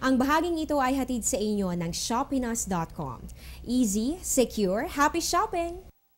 Ang bahaging ito ay hatid sa inyo ng shoppinas.com. Easy, secure, happy shopping!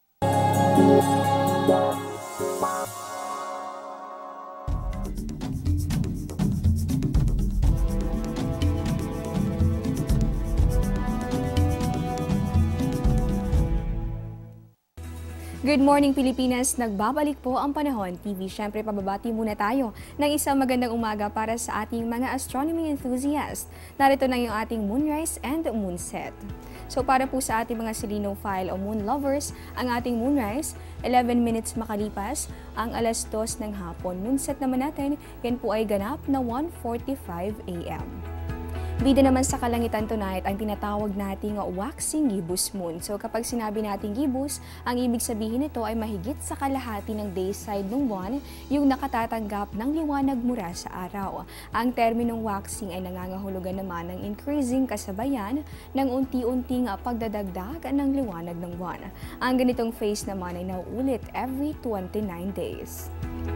Good morning Pilipinas! Nagbabalik po ang Panahon TV. Siyempre pababati muna tayo ng isang magandang umaga para sa ating mga astronomy enthusiasts. Narito na yung ating moonrise and moonset. So para po sa ating mga selenophile o moon lovers, ang ating moonrise, 11 minutes makalipas ang alas 2 ng hapon. Moonset naman natin, yan po ay ganap na 1:45 AM. Bida naman sa kalangitan tonight ang tinatawag nating waxing gibbous moon. So kapag sinabi nating gibbous, ang ibig sabihin nito ay mahigit sa kalahati ng day side ng buwan yung nakatatanggap ng liwanag mula sa araw. Ang terminong waxing ay nangangahulugan naman ng increasing kasabayan ng unti-unting pagdadagdag ng liwanag ng buwan. Ang ganitong phase naman ay nauulit every 29 days.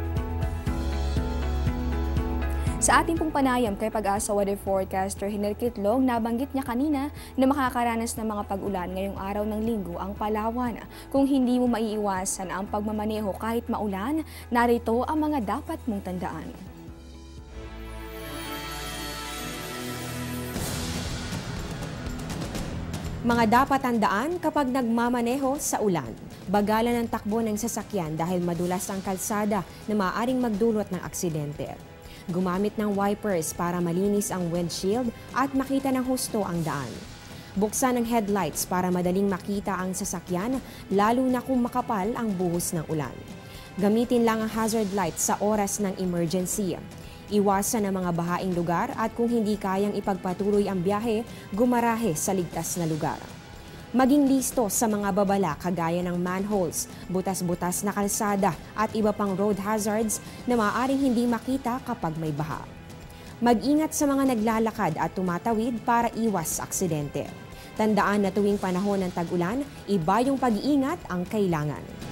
Sa ating pong panayam kay Pag-asa weather forecaster Hinarkitlog, nabanggit niya kanina na makakaranas ng mga pag-ulan ngayong araw ng linggo ang Palawan. Kung hindi mo maiiwasan ang pagmamaneho kahit maulan, narito ang mga dapat mong tandaan. Mga dapat tandaan kapag nagmamaneho sa ulan. Bagalan ang takbo ng sasakyan dahil madulas ang kalsada na maaaring magdulot ng aksidente. Gumamit ng wipers para malinis ang windshield at makita ng husto ang daan. Buksan ang headlights para madaling makita ang sasakyan, lalo na kung makapal ang buhos ng ulan. Gamitin lang ang hazard lights sa oras ng emergency. Iwasan ang mga bahaing lugar at kung hindi kayang ipagpatuloy ang biyahe, gumarahe sa ligtas na lugar. Maging listo sa mga babala kagaya ng manholes, butas-butas na kalsada at iba pang road hazards na maaaring hindi makita kapag may baha. Mag-ingat sa mga naglalakad at tumatawid para iwas aksidente. Tandaan na tuwing panahon ng tag-ulan, iba yung pag-iingat ang kailangan.